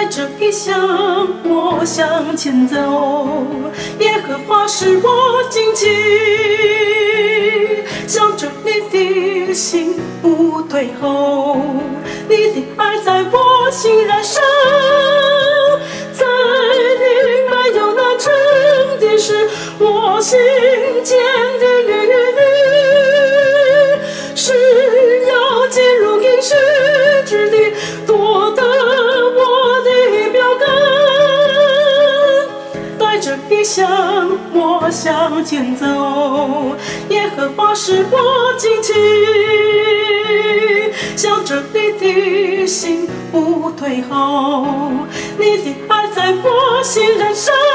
带着异乡，我向前走，耶和华是我旌旗，向着你的心不退后，你的爱在我心燃烧，在你没有难成的事，我心坚定是要进入应许之地，夺得我的标杆。带着异乡，我向前走，耶和华是我旌旗，向着你的心不退后，你的爱在我心燃烧。